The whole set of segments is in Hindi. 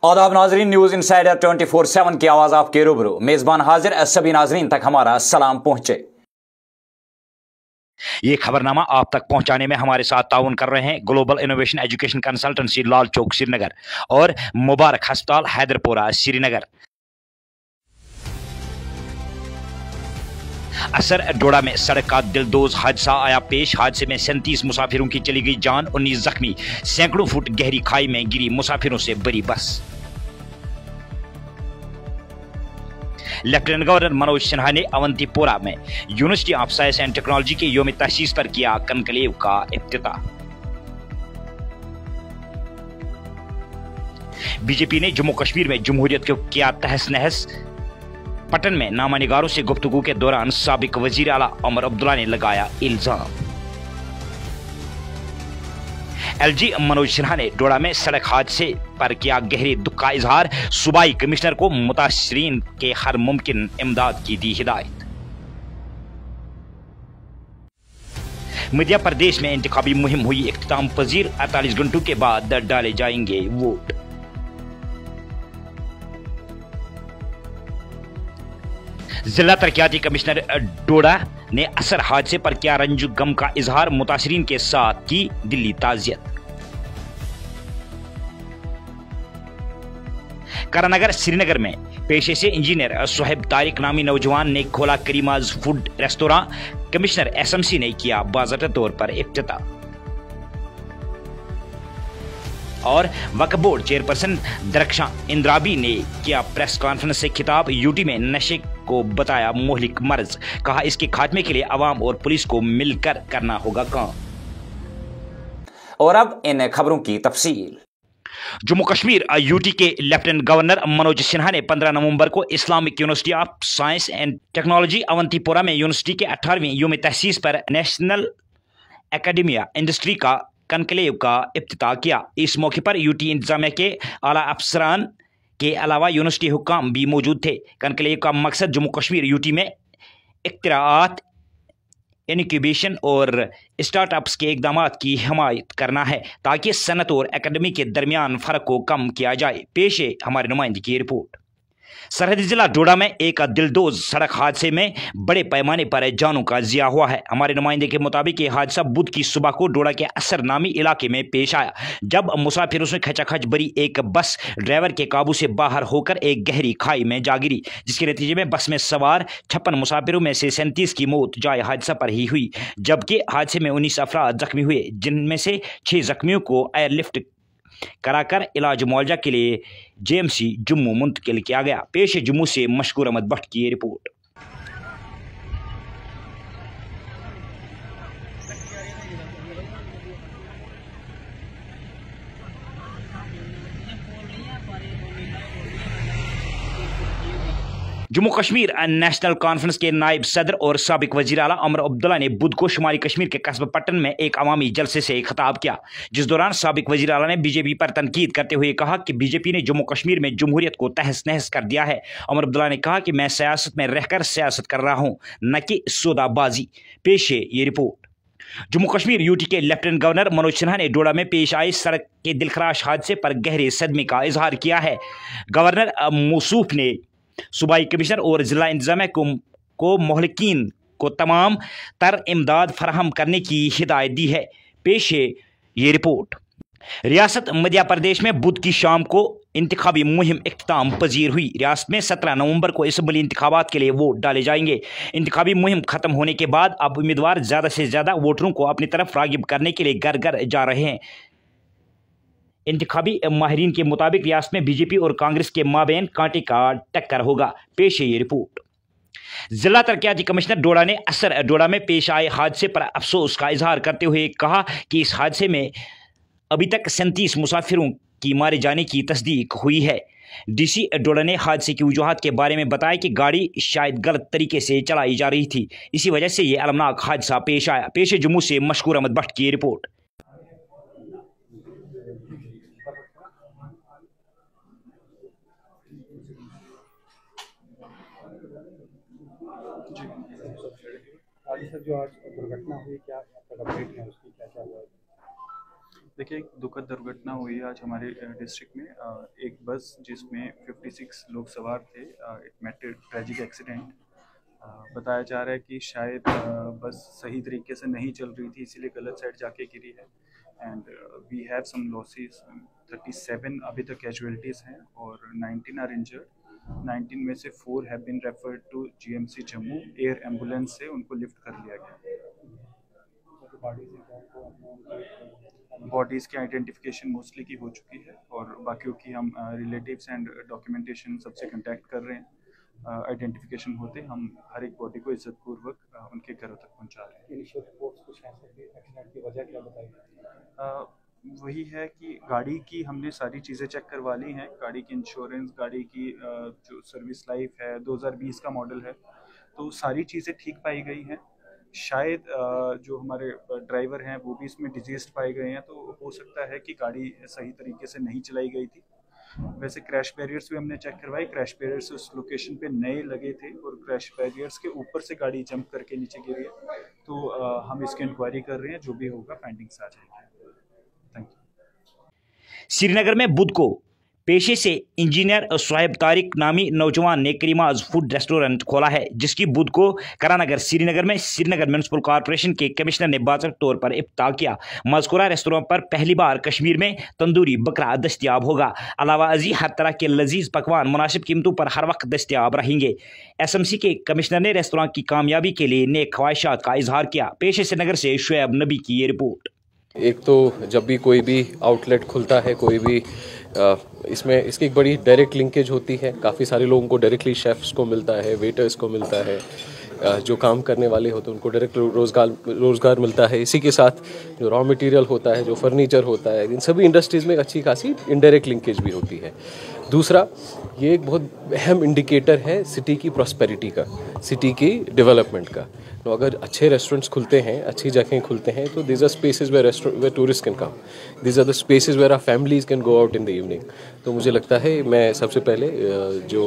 आदाब नाजरीन, न्यूज इंसाइडर 24/7 की आवाज आपके रूबरू मेजबान हाजिर। सभी नाजरीन तक हमारा सलाम पहुंचे। ये खबरनामा आप तक पहुंचाने में हमारे साथ ताउन कर रहे हैं global innovation education consultancy Lal Chowk Srinagar और मुबारक हस्पताल हैदरपुरा श्रीनगर। असर डोडा में सड़क का दिलदोज हादसा आया पेश। हादसे में 37 मुसाफिरों की चली गई जान, 19 जख्मी। सैकड़ों फुट गहरी खाई में गिरी मुसाफिरों से भरी बस। लेफ्टिनेंट गवर्नर मनोज सिन्हा ने अवंतीपोरा में university of science and technology के योम तहसीस पर किया कनकलेव का इफ्तिताह। बीजेपी ने जम्मू कश्मीर में जमहूरियत को किया तहस नहस। पटन में नामानिगारों से गुफ्तगू के दौरान साबिक वजीर आला उमर अब्दुल्ला ने लगाया इल्जाम। एलजी मनोज सिन्हा ने डोडा में सड़क हादसे पर किया गहरे दुख का इजहार। सूबाई कमिश्नर को मुतासरीन के हर मुमकिन इमदाद की दी हिदायत। मध्य प्रदेश में इंतखाबी मुहिम हुई इख्तिताम पजीर। 48 घंटों के बाद डाले जाएंगे वोट। जिला तरक्याती कमिश्नर डोडा ने असर हादसे पर किया रंज गम का इजहार। मुतासरीन के साथ की दिल्ली ताजियत। करानगर श्रीनगर में पेशे से इंजीनियर सुहेब तारिक नामी नौजवान ने खोला Karima's food restaurant. Commissioner SMC ने किया बाज़ाब्ता तौर पर इफ्तिताह। और वक्फ बोर्ड चेयरपर्सन दरख्शां इंद्राबी ने किया प्रेस कॉन्फ्रेंस से खिताब। यूटी में नशे को बताया मोहलिक मर्ज, कहा इसके खात्मे के लिए अवाम और पुलिस को मिलकर करना होगा काम। और अब इन खबरों की तफसील। जम्मू कश्मीर यूटी के लेफ्टिनेंट गवर्नर मनोज सिन्हा ने 15 नवंबर को Islamic university of science and technology Awantipora में यूनिवर्सिटी के 18वीं योम तहसीस पर नेशनल एकेडमिया इंडस्ट्री का कनकलेव का इफ्तिताह किया। इस मौके पर यूटी इंतजामिया के आला अफसरान के अलावा यूनिवर्सिटी हुक्काम भी मौजूद थे। कनकलेव का मकसद जम्मू कश्मीर यूटी में इख्तिराआत, इनक्यूबेशन और स्टार्टअप्स के इकदामात की हिमायत करना है ताकि सनत और एकेडमी के दरमियान फ़र्क को कम किया जाए। पेश है हमारे नुमाइंदे की रिपोर्ट। सरहदी जिला डोडा में एक दिलदोज सड़क हादसे में बड़े पैमाने पर जानों का जिया हुआ है। हमारे नुमाइंदे के मुताबिक यह हादसा बुध की सुबह को डोडा के असर नामी इलाके में पेश आया, जब मुसाफिरों से खचाखच भरी एक बस ड्राइवर के काबू से बाहर होकर एक गहरी खाई में जा गिरी, जिसके नतीजे में बस में सवार 56 मुसाफिरों में से 37 की मौत जाए हादसा पर ही हुई, जबकि हादसे में 19 अफराद जख्मी हुए, जिनमें से 6 जख्मियों को एयरलिफ्ट कराकर इलाज मुआवजा के लिए जेएमसी जम्मू मुंतकिल किया गया। पेश जम्मू से मशकूर अहमद भट्ट की रिपोर्ट। जम्मू कश्मीर नेशनल कॉन्फ्रेंस के नायब सदर और साबिक वजीर आला उमर अब्दुल्ला ने बुध को शुमाली कश्मीर के कस्बा पट्टन में एक अवामी जलसे से खिताब किया, जिस दौरान साबिक वजीर आला ने बीजेपी पर तनकीद करते हुए कहा कि बीजेपी ने जम्मू कश्मीर में जमहूरियत को तहस नहस कर दिया है। उमर अब्दुल्ला ने कहा कि मैं सियासत में रहकर सियासत कर रहा हूं, न कि सौदाबाजी। पेश है ये रिपोर्ट। जम्मू कश्मीर यूटी के लेफ्टिनेंट गवर्नर मनोज सिन्हा ने डोडा में पेश आए सड़क के दिलखराश हादसे पर गहरे सदमे का इजहार किया है। गवर्नर मौसूफ ने सूबाई कमिश्नर और जिला इंतजामिया को मोहलिकीन को तमाम तर इमदाद फराहम करने की हिदायत दी है। पेश है ये रिपोर्ट। रियासत मध्य प्रदेश में बुध की शाम को इंतखाबी मुहिम इख्तिताम पजीर हुई। रियासत में 17 नवंबर को असम्बली इंतखाबात के लिए वोट डाले जाएंगे। इंतखाबी मुहिम खत्म होने के बाद अब उम्मीदवार ज़्यादा से ज़्यादा वोटरों को अपनी तरफ रागिब करने के लिए घर घर जा रहे हैं। इंतखाबी माहिरीन के मुताबिक रियासत में बीजेपी और कांग्रेस के माबैन कांटे का टक्कर होगा। पेश है ये रिपोर्ट। जिला तरक्याती कमिश्नर डोडा ने असर डोडा में पेश आए हादसे पर अफसोस का इजहार करते हुए कहा कि इस हादसे में अभी तक 37 मुसाफिरों की मारे जाने की तस्दीक हुई है। डीसी डोडा ने हादसे की वजूहात के बारे में बताया कि गाड़ी शायद गलत तरीके से चलाई जा रही थी, इसी वजह से यह अलमनाक हादसा पेश आया। पेश है जम्मू से मशकूर अहमद भट्ट की रिपोर्ट। सर, जो आज दुर्घटना हुई, क्या अपडेट है उसकी, क्या हुआ? देखिए, एक दुखद दुर्घटना हुई आज हमारे डिस्ट्रिक्ट में। एक बस जिसमें 56 लोग सवार थे, इट मेट ट्रेजिक एक्सीडेंट। बताया जा रहा है कि शायद बस सही तरीके से नहीं चल रही थी, इसीलिए गलत साइड जाके गिरी है। And we have some losses. 37 अभी तक कैजुअलिटीज़ हैं और 19 आर इंजर्ड। 19 में से 4 have been referred to GMC Jammu. Air ambulance से उनको लिफ्ट कर लिया गया। बॉडीज़ की आइडेंटिफिकेशन मोस्टली की हो चुकी है और बाकियों की हम रिलेटिव्स एंड डॉक्यूमेंटेशन सबसे कांटेक्ट कर रहे हैं। आइडेंटिफिकेशन होते हम हर एक बॉडी को इज्जतपूर्वक उनके घरों तक पहुंचा रहे हैं। वही है कि गाड़ी की हमने सारी चीज़ें चेक करवा ली हैं। गाड़ी की इंश्योरेंस, गाड़ी की जो सर्विस लाइफ है, 2020 का मॉडल है, तो सारी चीज़ें ठीक पाई गई हैं। शायद जो हमारे ड्राइवर हैं वो भी इसमें डिजीज्ड पाए गए हैं, तो हो सकता है कि गाड़ी सही तरीके से नहीं चलाई गई थी। वैसे क्रैश बैरियर्स भी हमने चेक करवाए। क्रैश बैरियर्स उस लोकेशन पे नए लगे थे और क्रैश बैरियर्स के ऊपर से गाड़ी जंप करके नीचे गिरी है। तो हम इसकी इंक्वायरी कर रहे हैं, जो भी होगा फाइंडिंग्स आ जाएगी। Thank you. श्रीनगर में बुध को पेशे से इंजीनियर शुएब तारिक नामी नौजवान ने करीमाज फूड रेस्टोरेंट खोला है, जिसकी बुध को करानगर श्रीनगर में श्रीनगर म्यूनिसिपल कॉर्पोरेशन के कमिश्नर ने बाज़ाब्ता तौर पर इफ्ताह किया। मज़कूरा रेस्टोरेंट पर पहली बार कश्मीर में तंदूरी बकरा दस्तियाब होगा। अलावा अजी हर तरह के लजीज पकवान मुनासिब कीमतों पर हर वक्त दस्तियाब रहेंगे। SMC के कमिश्नर ने रेस्टोरेंट की कामयाबी के लिए नेक ख्वाहिशात का इजहार किया। पेशे से नगर से शुएब नबी की ये रिपोर्ट। एक तो जब भी कोई भी आउटलेट खुलता है, कोई भी इसमें इसकी एक बड़ी डायरेक्ट लिंकेज होती है। काफ़ी सारे लोगों को डायरेक्टली शेफ्स को मिलता है, वेटर्स को मिलता है, जो काम करने वाले होते हैं उनको डायरेक्ट रोज़गार मिलता है। इसी के साथ जो रॉ मटेरियल होता है, जो फर्नीचर होता है, इन सभी इंडस्ट्रीज़ में अच्छी खासी इनडायरेक्ट लिंकेज भी होती है। दूसरा, ये एक बहुत अहम इंडिकेटर है सिटी की प्रॉस्पेरिटी का, सिटी की डेवलपमेंट का। तो अगर अच्छे रेस्टोरेंट्स खुलते हैं, अच्छी जगहें खुलते हैं, तो these are spaces where tourist can come, these are the spaces where our families can go out in the evening. तो मुझे लगता है मैं सबसे पहले जो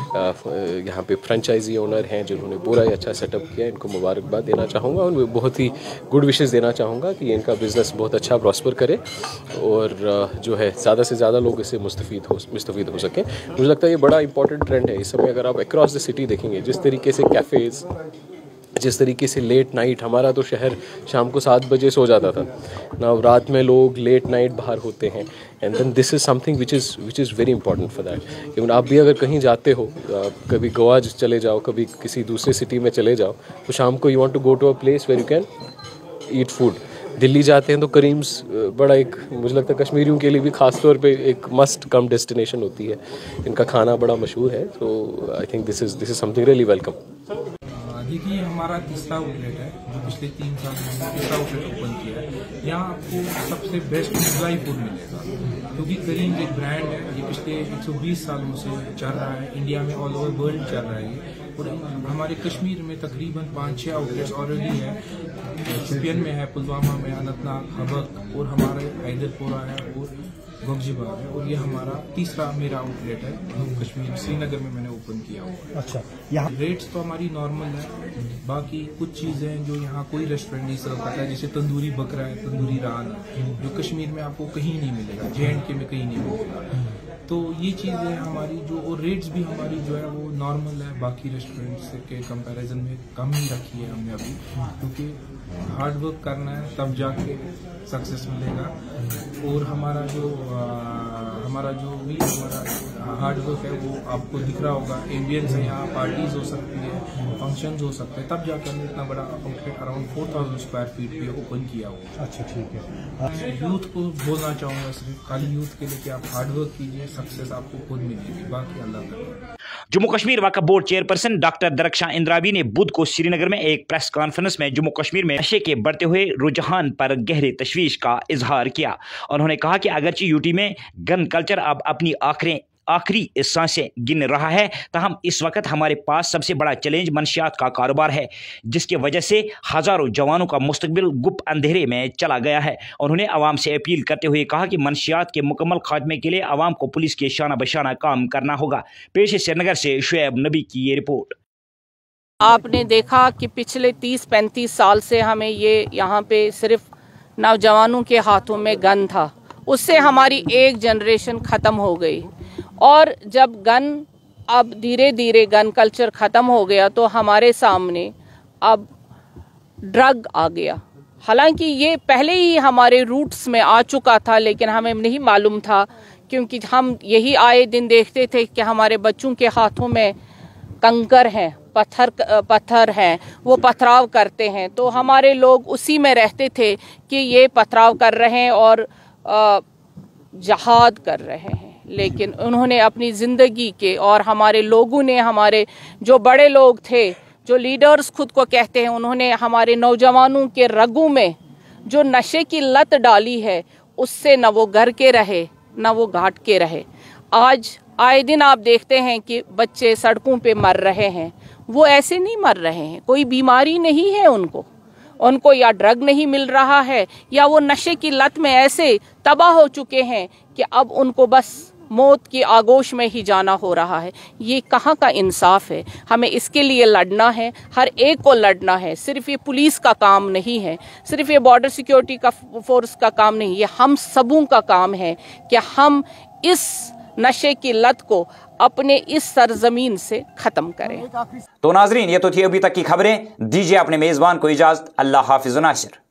यहाँ पे फ्रेंचाइजी ओनर हैं जिन्होंने पूरा ही अच्छा सेटअप किया, इनको मुबारकबाद देना चाहूँगा और बहुत ही गुड विशेस देना चाहूँगा कि इनका बिज़नेस बहुत अच्छा प्रॉस्पर करे और जो है ज़्यादा से ज़्यादा लोग इससे मुस्तफ़ीद हो सकें। मुझे लगता है ये बड़ा इंपॉर्टेंट ट्रेंड है इस समय। अगर आप अक्रॉस द सिटी देखेंगे, जिस तरीके से कैफ़ेज़, जिस तरीके से लेट नाइट, हमारा तो शहर शाम को 7 बजे सो जाता था ना, रात में लोग लेट नाइट बाहर होते हैं। And then this is something which is very important for that. Even आप भी अगर कहीं जाते हो, कभी गोवा चले जाओ, कभी किसी दूसरे सिटी में चले जाओ, तो शाम को you want to go to a place where you can eat food. Delhi जाते हैं तो करीम्स बड़ा एक, मुझे लगता है कश्मीरियों के लिए भी ख़ास तौर पे एक मस्ट कम डेस्टिनेशन होती है। इनका खाना बड़ा मशहूर है। तो I think this is something really welcome. देखिए, हमारा तीसरा आउटलेट है जो पिछले 3 साल में तीसरा आउटलेट ओपन किया है। यहाँ आपको सबसे बेस्ट मुगलाई फूड मिलेगा, क्योंकि करीम एक ब्रांड है, ये पिछले 120 सालों से चल रहा है, इंडिया में ऑल ओवर वर्ल्ड चल रहा है। और हमारे कश्मीर में तकरीबन 5-6 आउटलेट्स ऑलरेडी हैं। शोपियान में है, पुलवामा में, अनंतनाग, हबक, और हमारे हैदरपुरा है और गौजिबाग है। और ये हमारा तीसरा मेरा आउटलेट है जम्मू कश्मीर श्रीनगर में मैंने ओपन किया हुआ है। अच्छा, यहाँ रेट्स तो हमारी नॉर्मल है, बाकी कुछ चीज़ें हैं जो यहाँ कोई रेस्टोरेंट नहीं सर्व करता है, जैसे तंदूरी बकरा है, तंदूरी रान, जो कश्मीर में आपको कहीं नहीं मिलेगा, JNK में कहीं नहीं मिलेगा। तो ये चीज़ें हमारी जो, और रेट्स भी हमारी जो है वो नॉर्मल है, बाकी रेस्टोरेंट्स के कंपैरिजन में कम ही रखी है हमने अभी, क्योंकि हार्ड वर्क करना है तब जाके सक्सेस मिलेगा। और हमारा जो भी हमारा हार्ड वर्क है वो आपको दिख रहा होगा। एम्बियंस है, यहाँ पार्टीज हो सकती है, फंक्शंस हो सकते हैं, तब जाकर हमने इतना बड़ा आउटलेट अराउंड 4000 स्क्वायर फीट पे ओपन किया हुआ। अच्छा, ठीक है। यूथ को बोलना चाहूँगा, सिर्फ खाली यूथ के लिए कि आप हार्ड वर्क कीजिए, सक्सेस आपको खुद मिलेगी, बाकी अल्लाह का। जम्मू कश्मीर वक्फ board chairperson doctor Darakhshan Andrabi ने बुध को श्रीनगर में एक प्रेस कॉन्फ्रेंस में जम्मू कश्मीर में नशे के बढ़ते हुए रुझान पर गहरे तशवीश का इजहार किया। उन्होंने कहा कि अगरचे यूटी में गन कल्चर अब अपनी आखिरी सांसें गिन रहा है, ताहम इस वक्त हमारे पास सबसे बड़ा चैलेंज मनशियात का कारोबार है, जिसकी वजह से हज़ारों जवानों का मुस्तकबिल गुप्त अंधेरे में चला गया है। उन्होंने आवाम से अपील करते हुए कहा कि मनशियात के मुकम्मल खात्मे के लिए आवाम को पुलिस के शाना बशाना काम करना होगा। पेश श्रीनगर से शुएब नबी की ये रिपोर्ट। आपने देखा कि पिछले 30-35 साल से हमें ये यहाँ पे सिर्फ नौजवानों के हाथों में गन था, उससे हमारी एक जनरेशन ख़त्म हो गई। और जब गन अब धीरे धीरे गन कल्चर ख़त्म हो गया तो हमारे सामने अब ड्रग आ गया। हालांकि ये पहले ही हमारे रूट्स में आ चुका था, लेकिन हमें नहीं मालूम था, क्योंकि हम यही आए दिन देखते थे कि हमारे बच्चों के हाथों में कंकर हैं, पत्थर हैं, वो पथराव करते हैं। तो हमारे लोग उसी में रहते थे कि ये पथराव कर रहे हैं और जहाद कर रहे हैं। लेकिन उन्होंने अपनी ज़िंदगी के, और हमारे लोगों ने, हमारे जो बड़े लोग थे, जो लीडर्स खुद को कहते हैं, उन्होंने हमारे नौजवानों के रगों में जो नशे की लत डाली है, उससे न वो घर के रहे न वो घाट के रहे। आज आए दिन आप देखते हैं कि बच्चे सड़कों पे मर रहे हैं। वो ऐसे नहीं मर रहे हैं, कोई बीमारी नहीं है उनको या ड्रग नहीं मिल रहा है, या वो नशे की लत में ऐसे तबाह हो चुके हैं कि अब उनको बस मौत की आगोश में ही जाना हो रहा है। ये कहाँ का इंसाफ है? हमें इसके लिए लड़ना है, हर एक को लड़ना है। सिर्फ ये पुलिस का काम नहीं है, सिर्फ ये बॉर्डर सिक्योरिटी का फोर्स का काम नहीं, ये हम सबों का काम है कि हम इस नशे की लत को अपने इस सरजमीन से खत्म करें। तो नाजरीन, ये तो थी अभी तक की खबरें। दीजिए अपने मेजबान को इजाजत। अल्लाह हाफिज़ नासिर।